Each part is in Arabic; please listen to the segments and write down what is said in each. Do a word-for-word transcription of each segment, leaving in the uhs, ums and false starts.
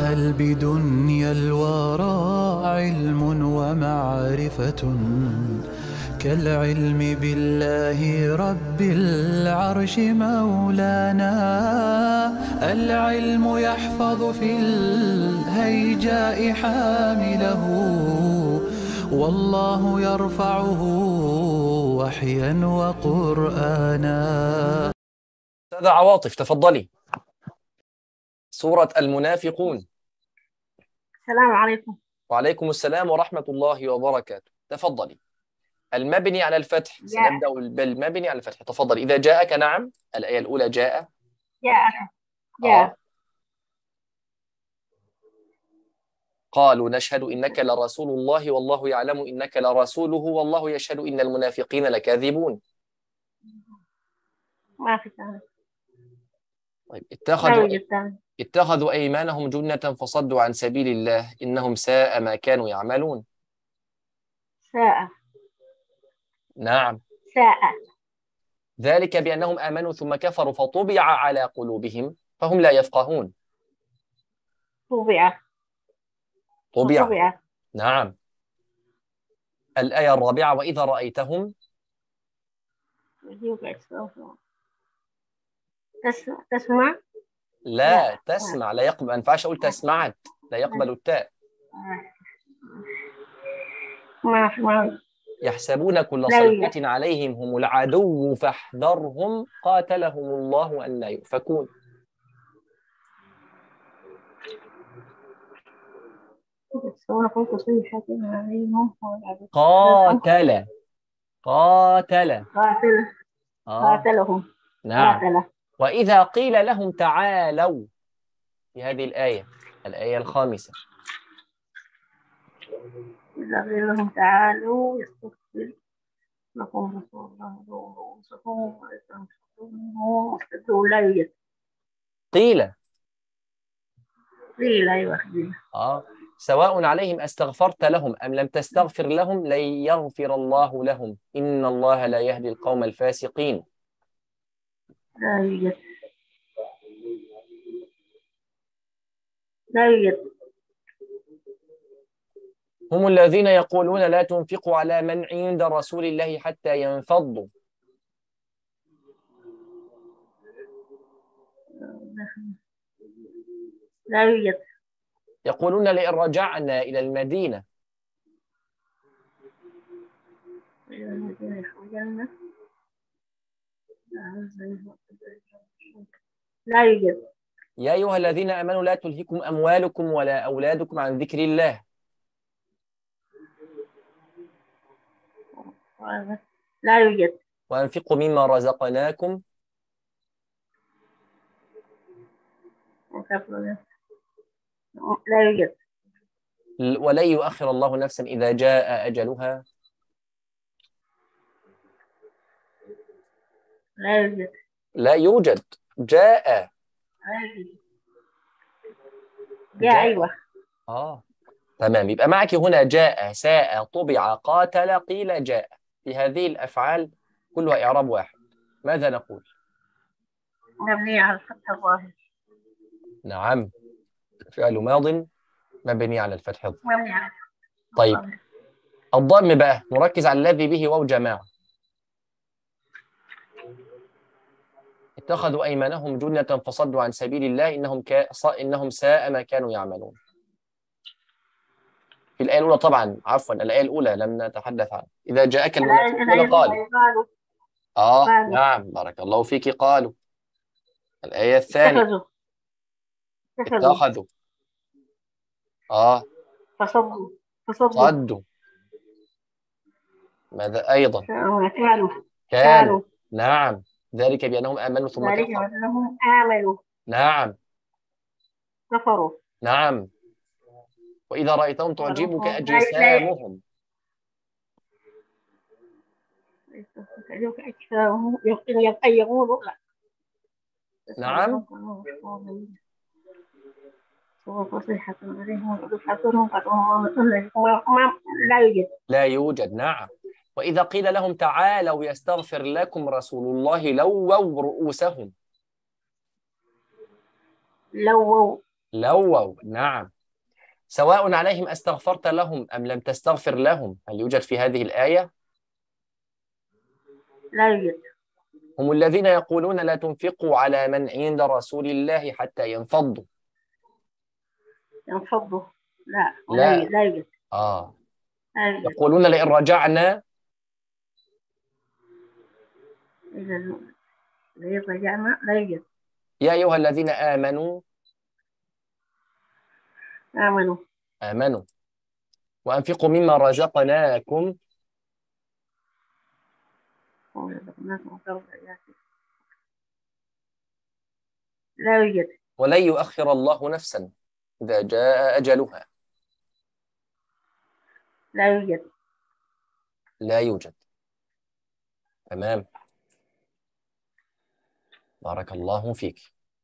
هل بدنيا الورى علم ومعرفة كالعلم بالله رب العرش مولانا؟ العلم يحفظ في الهيجاء حامله، والله يرفعه وحيا وقرآنا. أستاذة عواطف تفضلي. سورة المنافقون. السلام عليكم. وعليكم السلام ورحمة الله وبركاته. تفضلي. المبني على الفتح، سنبدأ بالمبني على الفتح. تفضلي. إذا جاءك، نعم، الآية الأولى جاء جاء جاء آه. قالوا نشهد إنك لرسول الله والله يعلم إنك لرسوله والله يشهد إن المنافقين لكاذبون. ما في ثاني. طيب. لا اتخذوا يوجد ثاني. اتخذوا أيمانهم جنة فصدوا عن سبيل الله إنهم ساء ما كانوا يعملون. ساء. نعم. ساء. ذلك بأنهم آمنوا ثم كفروا فطبع على قلوبهم فهم لا يفقهون. طبع. طبع. طبع. نعم. الآية الرابعة وإذا رأيتهم. تسمع. تسمع. لا, لا. تسمع. لا يقبل. ما ينفعش أقول تسمعت. لا يقبل التاء. ما في ما يحسبون كل صيحة عليهم هم العدو فاحذرهم قاتلهم الله أن لا يؤفكون. قاتل. قاتل. قاتل. آه. قاتلهم. نعم. قاتل. وإذا قيل لهم تعالوا في هذه الآية، الآية الخامسة. إذا قيل لهم تعالوا يستغفر لكم رسول الله رؤوسكم ويستغفروا لا يوجد. قيل. قيل أيوة. آه. سواء عليهم أستغفرت لهم أم لم تستغفر لهم لن يغفر الله لهم إن الله لا يهدي القوم الفاسقين. لا يوجد. لا يوجد. هم الذين يقولون لا تنفقوا على من عند رسول الله حتى ينفضوا. لا يوجد. يقولون لئن رجعنا إلى المدينة. لا يوجد. يا أيها الذين آمنوا لا تلهكم أموالكم ولا أولادكم عن ذكر الله. لا يوجد. وأنفقوا مما رزقناكم. لا يوجد. ولن يؤخر الله نفسا إذا جاء أجلها. لا يوجد. لا يوجد. جاء. جاء. أيوة. آه. تمام. يبقى معك هنا جاء، ساء، طبع، قاتل، قيل، جاء. في هذه الأفعال كلها إعراب واحد. ماذا نقول؟ مبني على الفتح الظاهر. نعم. فعل ماض مبني على الفتح الظاهر. مبني على. طيب. الضم بقى نركز على الذي به واو جماعة. اتخذوا أيمانهم جنة فصدوا عن سبيل الله إنهم كا... إنهم ساء ما كانوا يعملون. في الآية الأولى طبعا، عفوا الآية الأولى لم نتحدث عنها. إذا جاءك المنافقون قالوا. آه قالوا. نعم بارك الله فيك. قالوا. الآية الثانية. اتخذوا. اتخذوا. آه. فصدوا. فصدوا. صدوا. ماذا أيضا؟ كانوا. كانوا. نعم. ذلك بأنهم آمنوا ثم ذلك كفروا. بأنهم آمنوا. نعم. كفروا. نعم. وإذا رأيتهم تعجبك أجسامهم. نعم. لا يوجد. لا يوجد. نعم. وإذا قيل لهم تعالوا يستغفر لكم رسول الله لووا رؤوسهم. لووا. لووا، نعم. سواء عليهم أستغفرت لهم أم لم تستغفر لهم، هل يوجد في هذه الآية؟ لا يوجد. هم الذين يقولون لا تنفقوا على من عند رسول الله حتى ينفضوا. ينفضوا، لا ولا لا. يوجد. لا يوجد. آه لا يوجد. يقولون لئن رجعنا إذا إذا رجعنا لا يوجد. يا أيها الذين آمنوا آمنوا آمنوا وأنفقوا مما رزقناكم ورزقناكم خير الحياة. لا يوجد. ولن يؤخر الله نفسا إذا جاء أجلها. لا يوجد. لا يوجد. تمام، بارك الله فيك.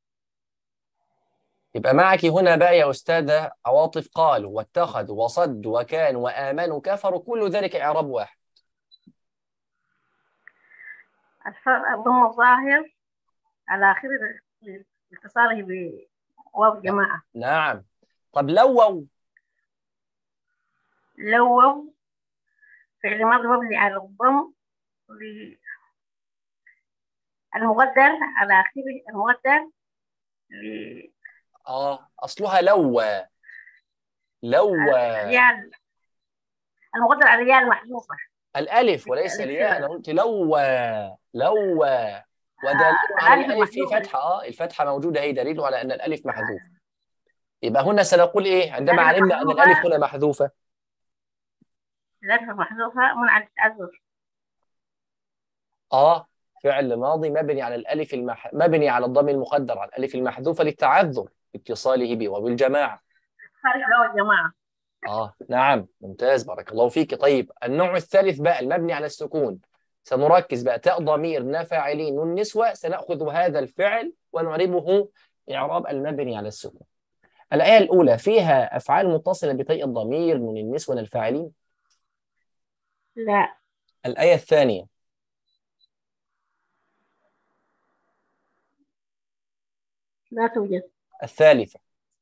يبقى معك هنا بقى يا أستاذة عواطف قالوا واتخذوا وصدوا وكانوا وآمنوا كفروا، كل ذلك إعراب واحد. الفرق الضم الظاهر على آخر اتصاله بواو جماعة. نعم. طب لووا؟ لووا فعل ماضي مبني على الضم المقدر على آخره، المقدر ل- آه أصلها لوى. لوى. الياء المقدر على الياء المحذوفة. الألف وليس الياء، أنا قلت لوى. لوى ودليل آه على الألف الألف في المحذوفة. فتحة. آه الفتحة موجودة، هي دليل على أن الألف محذوف. يبقى هنا سنقول إيه عندما الألف علمنا أن الألف هنا محذوفة؟ الألف المحذوفة منع التعذر. آه فعل ماضي مبني على الألف المح... مبني على الضم المقدر على الألف المحذوفة للتعذر اتصاله به وبالجماعة. خارج لو الجماعة. آه نعم، ممتاز، بارك الله فيك. طيب النوع الثالث بقى المبني على السكون، سنركز بقى تاء ضمير نا فاعلين نون نسوة، سنأخذ هذا الفعل ونعربه إعراب المبني على السكون. الآية الأولى فيها أفعال متصلة بتاء الضمير نون النسوة الفاعلين؟ لا. الآية الثانية لا توجد. الثالثة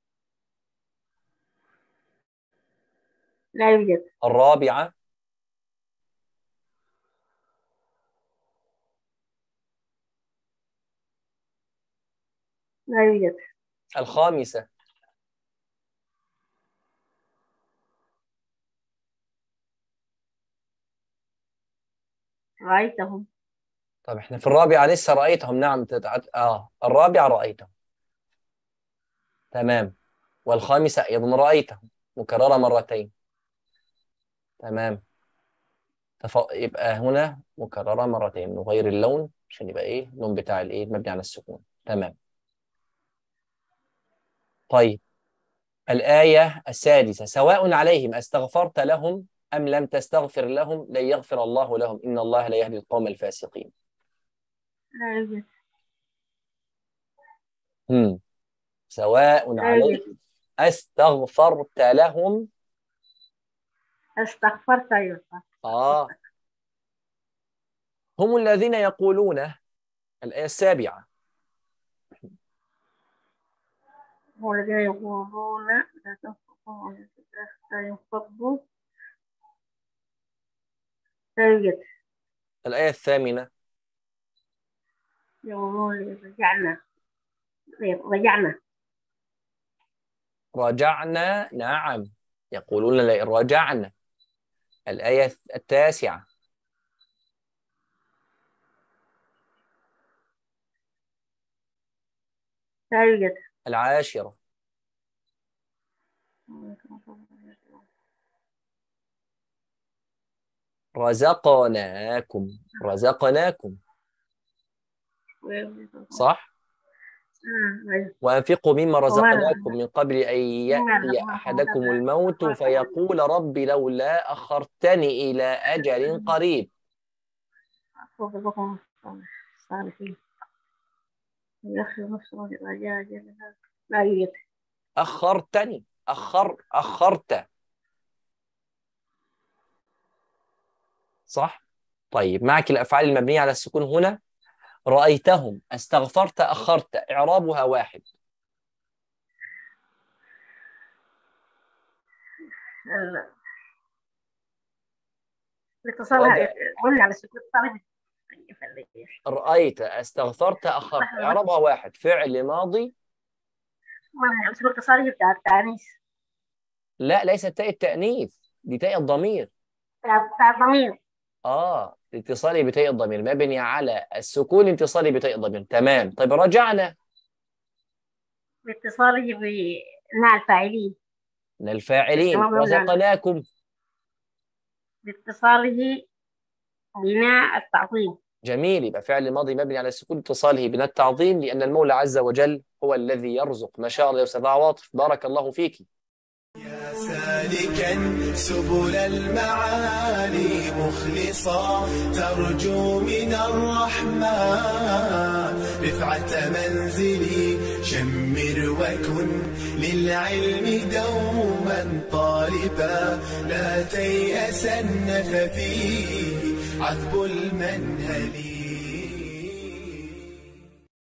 لا يوجد. الرابعة لا يوجد. الخامسة رأيتهم. طب احنا في الرابعة لسه رأيتهم. نعم تتعد... آه الرابعة رأيتهم. تمام. والخامسة أيضا رأيتهم مكررة مرتين. تمام. تف... يبقى هنا مكررة مرتين، نغير اللون عشان يبقى إيه اللون بتاع الإيه المبني على السكون. تمام. طيب الآية السادسة سواء عليهم أستغفرت لهم أم لم تستغفر لهم لن يغفر الله لهم إن الله لا يهدي القوم الفاسقين. لا يوجد. هم. سواء لا عليهم يوجد. أستغفرت لهم. استغفرت. أيوة. آه هم الذين يقولون. الآية السابعة هم الذين يقولون لا تنفقوا لا ينفضوا. لا يوجد. الآية الثامنة يقولون رجعنا. رجعنا. رجعنا، نعم، يقولون لئن رجعنا. الآية التاسعة لا يوجد. العاشرة رزقناكم. رزقناكم صح. وأنفقوا مما رزقناكم من قبل أن يأتي أحدكم الموت فيقول رب لولا أخرتني إلى أجل قريب. لا يوجد. أخرتني. أخر أخرت صح. طيب معك الأفعال المبنية على السكون هنا. رأيتهم، استغفرت، أخرت، إعرابها واحد. ال- الاتصال رجع. مبني على السكون اتصالي بت- رأيت، استغفرت، أخرت. إعرابها واحد، فعل ماضي. مبني على السكون اتصالي بتاع التأنيث، لا، ليست تاء التأنيث، دي تاء الضمير. بتاع بتاع الضمير. آه اتصالي بتاء الضمير مبني على السكون، اتصالي بتاء الضمير. تمام. طيب رجعنا. باتصاله بمع الفاعلين. من الفاعلين. تمام، مبني على- رزقناكم. باتصاله بناء التعظيم. جميل. يبقى فعل ماضي مبني على السكون، اتصاله بنا التعظيم، لأن المولى عز وجل هو الذي يرزق. ما شاء الله يا أستاذ عواطف، بارك الله فيك. يا سالكا سبل المعالي مخلصا ترجو من الرحمن رفعة منزلي شمر وكن للعلم دوما طالبا لا تيأسن ففيه عذب المنهل